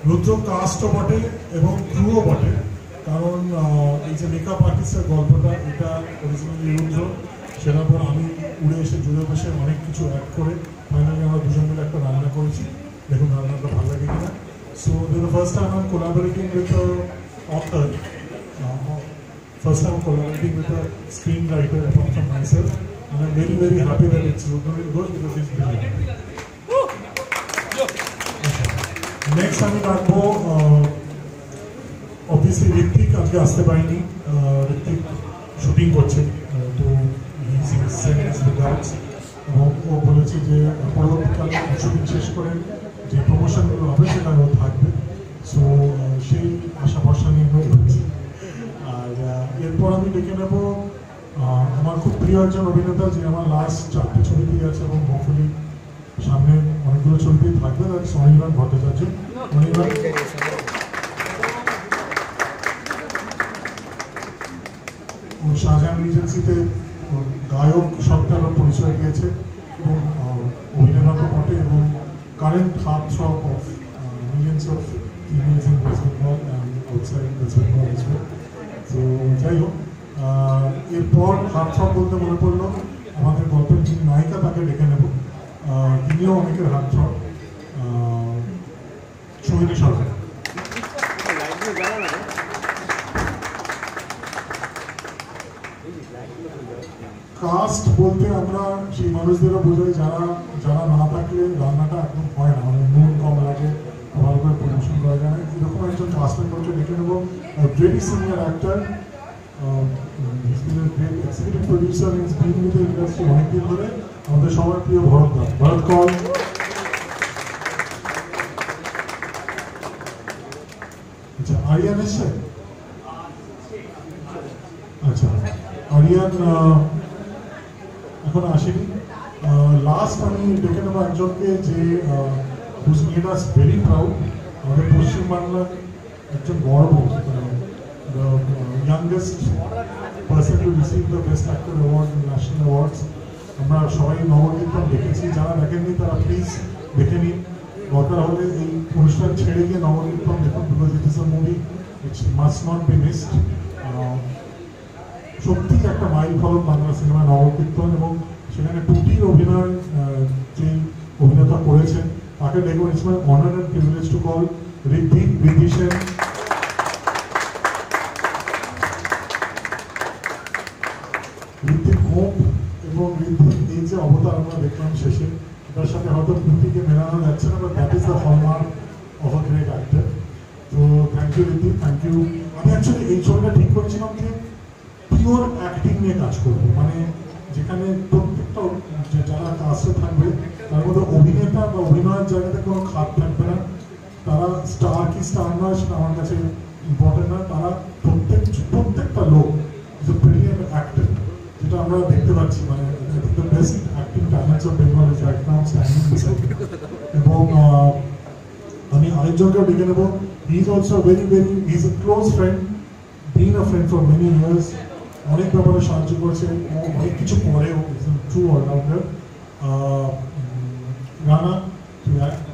রুদ্র কাস্টও বটে এবং ক্রুও বটে, কারণ এই যে মেকআপ আর্টিস্টের গল্পটা এটা অরিজিনালি রুদ্র, সেটার পর আমি উড়ে এসে জুড়ে বসে অনেক কিছু অ্যাড করে ফাইনালি আমরা দুজন মিলে একটা রান্না করেছি। দেখুন রান্নাটা ভালো লাগে কিনা। So the first time I'm collaborating with the author, first time I'm collaborating with a screenwriter apart from myself, and I'm very very happy that it's going to be good because it's brilliant. Next আমি রাখবো obviously Hrithik, আজকে আসতে পারিনি, Hrithik shooting করছে, তো এবং ও বলেছে যে পরবর্তীকালে শুটিং শেষ করে যে প্রমোশনগুলো হবে সেখানে ও থাকবে। সো সেই আশা ভরসা নিয়ে হয়েছি। আর এরপর আমি ডেকে নেব আমার খুব প্রিয় একজন অভিনেতা, যে আমার লাস্ট 4টে ছবিতেই আছে এবং হোপফুলি সামনে অনেকগুলো ছবিতেই থাকবে, দ্যাটস অনির্বাণ ভট্টাচার্য। অনির্বাণ শাহজাহান রিজেন্সিতে গায়ক শব্দের পরিচয় দিয়েছে এবং অভিনেতা তো বটে, এবং current heartthrob of millions of females in West Bengal and outside West Bengal as well. তো যাই হোক, এরপর হার্টথ্রব বলতে মনে পড়লো আমাদের গল্পের যিনি নায়িকা তাকে ডেকে নেব, তিনিও অনেকের হার্টথ্রব, সোহিনী সরকার। কাস্ট বলতে আমরা সেই মানুষদেরও বোঝাই যারা যারা না থাকলে রান্নাটা একদম হয় না, মানে নুন কম লাগে, ভালো করে পরিবেশন করা যায় না। এরকম একজন কাস্ট মেম্বারকে ডেকে নেব, very senior actor, executive producer, is been with the industry অনেকদিন ধরে, আমাদের সবার প্রিয় ভরত দা। ভরত কল। আচ্ছা, আরিয়ান এসছে? আচ্ছা, আরিয়ান এখন আসেনি। লাস্ট আমি ডেকে নেবো একজনকে যে who's made us very proud, আমাদের পশ্চিমবাংলার একজন গর্ব, the youngest person to receive the Best Actor Award in National Awards। আমরা সবাই নবকীর্তন দেখেছি, যারা দেখেননি তারা প্লিজ দেখে নিন, দরকার হলে এই অনুষ্ঠান ছেড়ে গিয়ে নবকীর্তন দেখুন, because it is a movie which must not be missed। সত্যি একটা মাইল ফলক বাংলা সিনেমা নবকীর্তন, এবং সেখানে টুটির অভিনয় যে অভিনেতা করেছেন তাকে দেখুন। It's my honour and privilege to call Ritwick Bidhi Sen. Hrithik home এবং ঋত্বিক এই যে অবতার আমরা দেখলাম শেষে, তার সাথে হয়তো ঋত্বিককে মেলানো যাচ্ছে না, but that is the hallmark of a great actor. তো thank you Ritwick, thank you. আমি অ্যাকচুয়ালি এই ছবিটা ঠিক করেছিলাম যে পিওর অ্যাক্টিং নিয়ে কাজ করবো, মানে যেখানে প্রত্যেকটা যারা কাজে থাকবে তার মধ্যে অভিনেতা বা অভিনয়ের জায়গাতে কোনো খাত থাকবে না। তারা স্টার কি স্টার নয় সেটা আমার কাছে ইম্পর্টেন্ট না, তারা প্রত্যেকটা লোক ইজ এ ব্রিলিয়েন্ট অ্যাক্টর, যেটা আমরা দেখতে পাচ্ছি, মানে the best acting talents of Bengal is right now standing beside. এবং আমি আরেকজনকেও ডেকে নেবো, he is also very very, he is a close friend, been a friend for many years, অনেক ব্যাপারে সাহায্য করছে, ও অনেক কিছু করেও, ট্রু অলরাউন্ডার। রানা,